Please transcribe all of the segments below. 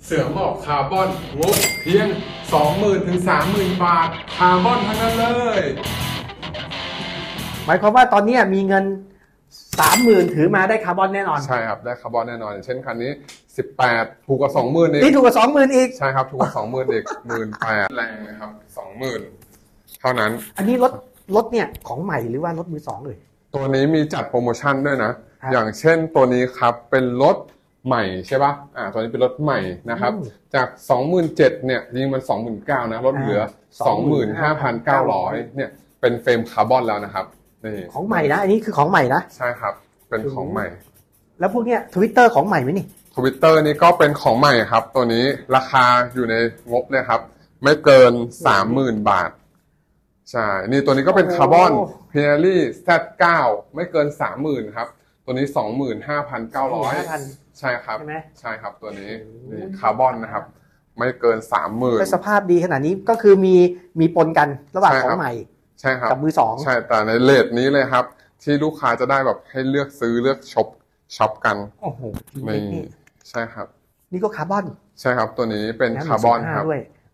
เสือหมอบคาร์บอนงบเพียง 20,000 ถึง 30,000 บาทคาร์บอนทั้งนั้นเลยหมายความว่าตอนนี้มีเงิน 30,000 ถือมาได้คาร์บอนแน่นอนใช่ครับได้คาร์บอนแน่นอนอย่างเช่นคันนี้18ถูกกว่า 20,000 อีกนี่ถูกกว่า 20,000 อีกใช่ครับถูกกว่า 20,000 อีก 18,000 แรงเลยครับ 20,000 เท่านั้นอันนี้รถเนี่ยของใหม่หรือว่ารถมือสองเลยตัวนี้มีจัดโปรโมชั่นด้วยนะอย่างเช่นตัวนี้ครับเป็นรถใหม่ใช่ป่ะตัวนี้เป็นรถใหม่นะครับจาก 27,000 เนี่ยจริงมัน 29,000 นะลดเหลือ 25,900 เนี่ยเป็นเฟรมคาร์บอนแล้วนะครับนี่ของใหม่นะอันนี้คือของใหม่นะใช่ครับเป็นของใหม่แล้วพวกเนี้ย Twitter ของใหม่ไหมนี่ Twitter นี่ก็เป็นของใหม่ครับตัวนี้ราคาอยู่ในงบเลยครับไม่เกิน 30,000 บาทใช่นี่ตัวนี้ก็เป็นคาร์บอน Pirelli Z9 ไม่เกิน 30,000 ครับตัวนี้ 25,900 ใช่ครับใช่ครับตัวนี้นี่คาร์บอนนะครับไม่เกิน 30,000 เป็นสภาพดีขนาดนี้ก็คือมีปนกันระหว่างของใหม่ใช่ครับกับมือสองใช่แต่ในเรทนี้เลยครับที่ลูกค้าจะได้แบบให้เลือกซื้อเลือกช็อปกันโอ้โหนี่ใช่ครับนี่ก็คาร์บอนใช่ครับตัวนี้เป็นคาร์บอนครับ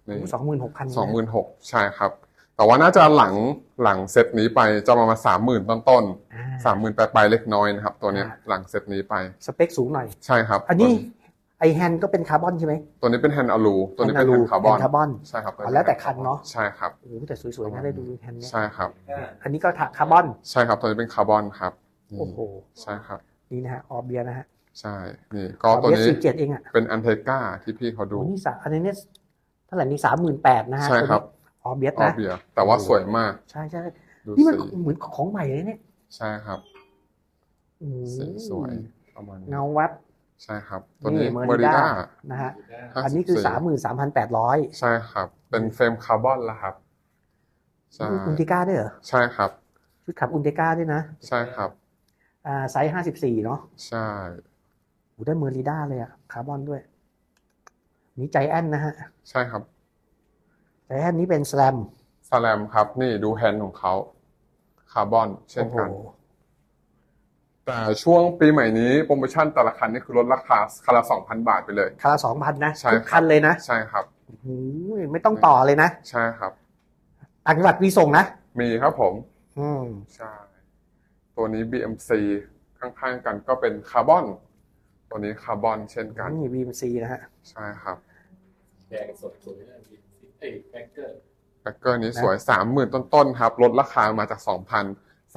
26,000 ใช่ครับแต่ว่าน่าจะหลังเซตนี้ไปจะประมาณ 30,000 ต้นๆ 30,000 ปลายๆเล็กน้อยนะครับตัวนี้หลังเซตนี้ไปสเปคสูงหน่อยใช่ครับอันนี้ไอแฮนด์ก็เป็นคาร์บอนใช่ไหมตัวนี้เป็นแฮนด์อลูตัวนี้เป็นแฮนด์คาร์บอนใช่ครับแล้วแต่คันเนาะใช่ครับโอ้แต่สวยๆนะได้ดูแฮนด์เนี้ยใช่ครับอันนี้ก็คาร์บอนใช่ครับตัวนี้เป็นคาร์บอนครับโอ้โหใช่ครับนี่นะฮะออเบียนะฮะใช่นี่ก็ตัวนี้ 17เองอ่ะเป็นอันเทก้าที่พี่เขาดูนี่อันนี้เนี่ยเท่าไหร่นี่ 38,000 นะฮะใช่ครับออเบียนะแต่ว่าสวยมากใช่นี่มันเหมือนของใหม่เลยเนี่ยใช่ครับสีสวยประมาณเงาวัดใช่ครับตัวนี้เมอริด้านะฮะอันนี้คือ 33,800 ใช่ครับเป็นเฟรมคาร์บอนแล้วครับใช่อุนติก้าด้วยเหรอใช่ครับชุดขับอุนติก้าด้วยนะใช่ครับไซส์54เนาะใช่โอ้ได้เมอริด้าเลยอะคาร์บอนด้วยนี่ใจแอนนะฮะใช่ครับใจแอนนี้เป็นสแลมครับนี่ดูแฮนด์ของเขาคาร์บอนเช่นกันแต่ช่วงปีใหม่นี้โปรโมชั่นแต่ละคันนี่คือลดราคาคันละ 2,000 บาทไปเลยคันละ 2,000 นะทุกคันเลยนะใช่ครับไม่ต้องต่อเลยนะใช่ครับต่างจังหวัดมีส่งนะมีครับผมใช่ตัวนี้ BMC ข้างๆกันก็เป็นคาร์บอนตัวนี้คาร์บอนเช่นกันนี่ BMC นะฮะใช่ครับแดงสดสวยนะ BMCแบ็คเกอร์นี้สวย 30,000 ต้นๆครับลดราคามาจาก 2,000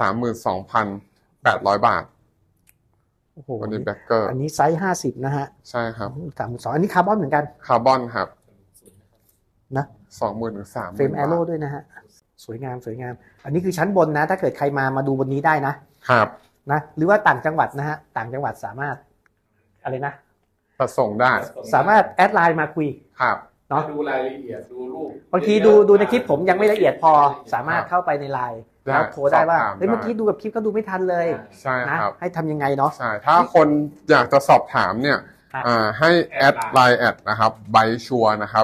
32,800 บาทโอ้โหตัวนี้แบ็คเกอร์อันนี้ไซส์50นะฮะใช่ครับ 32อันนี้คาร์บอนเหมือนกันคาร์บอนครับนะ 20,000 ถึง 30,000 เฟรมแอโร่ด้วยนะฮะสวยงามอันนี้คือชั้นบนนะถ้าเกิดใครมาดูบนนี้ได้นะครับนะหรือว่าต่างจังหวัดนะฮะต่างจังหวัดสามารถอะไรนะประส่งได้สามารถแอดไลน์มาคุยครับเนาะดูรายละเอียดดูรูปบางทีดูในคลิปผมยังไม่ละเอียดพอสามารถเข้าไปในไลน์แล้วโทรได้ว่าเมื่อกี้ดูกับคลิปก็ดูไม่ทันเลยใช่ครับให้ทำยังไงเนาะใช่ถ้าคนอยากจะสอบถามเนี่ยให้แอดไลน์แอดนะครับไบชัวนะครับ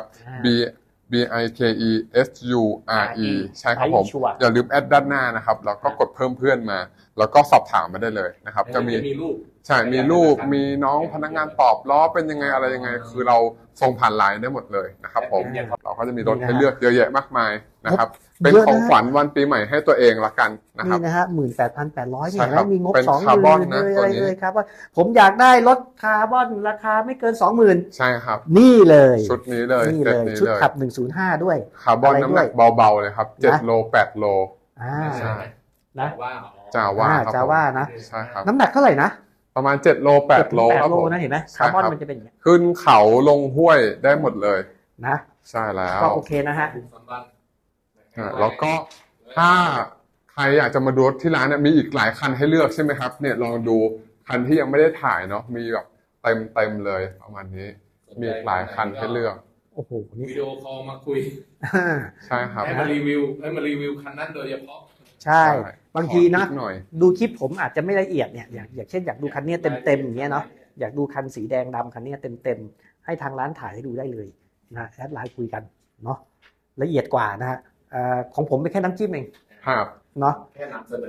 BIKESURE ใช่ครับผมอย่าลืมแอดด้านหน้านะครับแล้วก็กดเพิ่มเพื่อนมาแล้วก็สอบถามมาได้เลยนะครับจะมีรูปใช่มีรูปมีน้องพนักงานตอบล้อเป็นยังไงอะไรยังไงคือเราส่งผ่านไลน์ได้หมดเลยนะครับผมเราก็จะมีรถให้เลือกเยอะแยะมากมายนะครับเป็นของขวัญวันปีใหม่ให้ตัวเองละกันนะครับนี่นะฮะ 18,800 เนี่ยแล้วมีงบ 20,000 เลยครับว่าผมอยากได้รถคาร์บอนราคาไม่เกิน 20,000 ใช่ครับนี่เลยชุดนี้เลยชุดขับ105ด้วยคาร์บอนน้ำหนักเบาๆเลยครับ7 โล 8 โลใช่นะจาว่านะใช่ครับน้ำหนักเท่าไหร่นะประมาณ7 โล 8 โลครับผมนะเห็นไหมคาร์บอนมันจะเป็นอย่างนี้ขึ้นเขาลงห้วยได้หมดเลยนะใช่แล้วก็โอเคนะฮะแล้วก็ถ้าใครอยากจะมาดูรถที่ร้านเนี่ยมีอีกหลายคันให้เลือกใช่ไหมครับเนี่ยลองดูคันที่ยังไม่ได้ถ่ายเนาะมีแบบเต็มเลยประมาณนี้มีหลายคันให้เลือกโอ้โหวิดีโอคอลมาคุยใช่ครับให้มารีวิวคันนั้นโดยเฉพาะใช่บางทีนะดูคลิปผมอาจจะไม่ละเอียดเนี่ยอย่างเช่นอยากดูคันนี้เต็มอย่างเงี้ยเนาะอยากดูคันสีแดงดำคันนี้เต็มให้ทางร้านถ่ายให้ดูได้เลยนะแอดไลน์คุยกันเนาะละเอียดกว่านะฮะของผมเป็นแค่น้ำจิ้มเองครับเนาะแค่นำเสนอ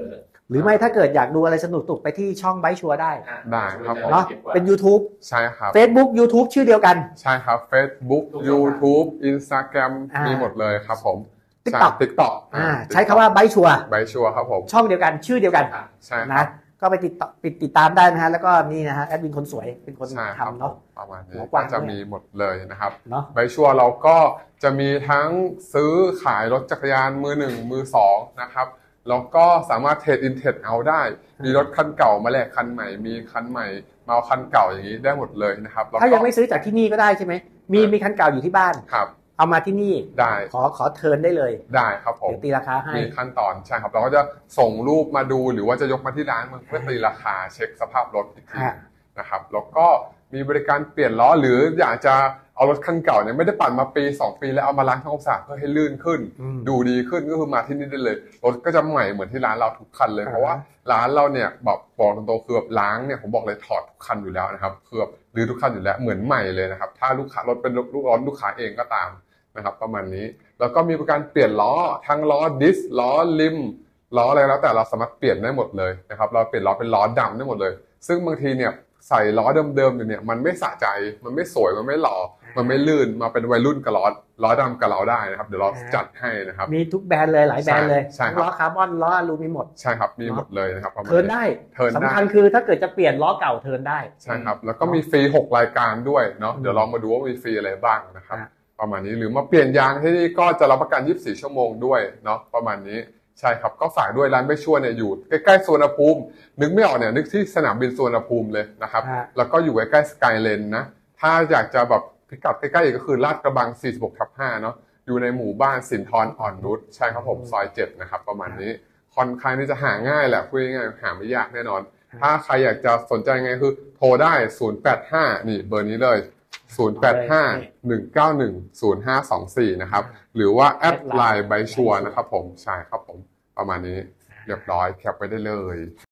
หรือไม่ถ้าเกิดอยากดูอะไรสนุกๆไปที่ช่องไบชัวได้ได้ครับผมเนาะเป็น YouTube ใช่ครับ Facebook YouTube ชื่อเดียวกันใช่ครับ Facebook YouTube Instagram อ่ามีมีหมดเลยครับผม TikTok TikTok ใช้คำว่าไบชัวใบชัวร์ครับผมช่องเดียวกันชื่อเดียวกันใช่คนะรับก็ไปติดตามได้นะฮะแล้วก็นี่นะฮะแอดมินคนสวยเป็นคนใช่ครับทำเนาะประมาณนี้หัวกว้างก็จะมีหมดเลยนะครับเนาะใบชัวร์เราก็จะมีทั้งซื้อขายรถจักรยานมือหนึ่งมือสองนะครับแล้วก็สามารถเทรดอินเทรดเอาได้ มีรถคันเก่ามาแลกคันใหม่มีคันใหม่มาเอาคันเก่าอย่างนี้ได้หมดเลยนะครับแล้วก็ถ้ายังไม่ซื้อจากที่นี่ก็ได้ใช่ไหมมีคันเก่าอยู่ที่บ้านครับเอามาที่นี่ได้ขอเทิร์นได้เลยได้ครับผมเดี๋ยวตีราคาให้มีขั้นตอนใช่ครับเราก็จะส่งรูปมาดูหรือว่าจะยกมาที่ร้านเพื่อตีราคาเช็คสภาพรถอีกทีฮะนะครับแล้วก็มีบริการเปลี่ยนล้อหรืออยากจะเอารถคันเก่าเนี่ยไม่ได้ปั่นมาปี 2 ปีแล้วเอามาล้างทำความสะอาดเพื่อให้ลื่นขึ้น ดูดีขึ้นก็คือมาที่นี่ได้เลยรถก็จะใหม่เหมือนที่ร้านเราทุกคันเลยเพราะว่าร้านเราเนี่ยบอกตรงๆคือแบบล้างเนี่ยผมบอกเลยถอดทุกคันอยู่แล้วนะครับคือแบบรื้อทุกคันอยู่แล้วเหมือนใหม่เลยนะครับถ้าลูกค้ารถเป็นลูกค้าเองก็ตามนะครับประมาณนี้แล้วก็มีบริการเปลี่ยนล้อทั้งล้อดิสล้อริมล้ออะไรแล้วแต่เราสามารถเปลี่ยนได้หมดเลยนะครับเราเปลี่ยนล้อเป็นล้อดำได้หมดเลยซึ่งบางทีเนี่ยใส่ล้อเดิมๆอยู่เนี่ยมันไม่สะใจมันไม่สวยมันไม่หล่อมันไม่ลื่นมาเป็นวัยรุ่นกับล้อดำกับเราได้นะครับเดี๋ยวเราจัดให้นะครับมีทุกแบรนด์เลยหลายแบรนด์เลยใช่ครับล้อคาร์บอนล้ออลูมีหมดใช่ครับมีหมดเลยนะครับประมาณเทิร์นได้เทิร์นได้สำคัญคือถ้าเกิดจะเปลี่ยนล้อเก่าเทิร์นได้ใช่ครับแล้วก็มีฟรี6รายการด้วยเนาะเดี๋ยวลองมาดูว่ามีฟรีอะไรบ้างนะครับฮะประมาณนี้หรือมาเปลี่ยนยางที่นี่ก็จะรับประกัน24ชั่วโมงด้วยเนาะประมาณนี้ใช่ครับก็ฝากด้วยร้านใบชัวร์เนี่ยอยู่ใกล้ๆสวนภูมินึกไม่ออกเนี่ยนึกที่สนามบินสวนภูมิเลยนะครับฮะแล้วก็อยู่ใกล้ๆสกายเลนนะถ้าอยากจะแบบพิกัดใกล้ๆอีกก็คือลาดกระบัง 46/5 เนาะอยู่ในหมู่บ้านสินทรอ่อนนุชใช่ครับผมซอย 7 นะครับประมาณนี้ค่อนข้างที่จะหาง่ายแหละพูดง่ายๆหาไม่ยากแน่นอน ถ้าใครอยากจะสนใจไงคือโทรได้ 085 นี่เบอร์นี้เลย 085-191-0524 นะครับหรือว่าแอดไลน์ใบชัวร์นะครับผมใช่ครับผมประมาณนี้เรียบร้อยแคปไปได้เลย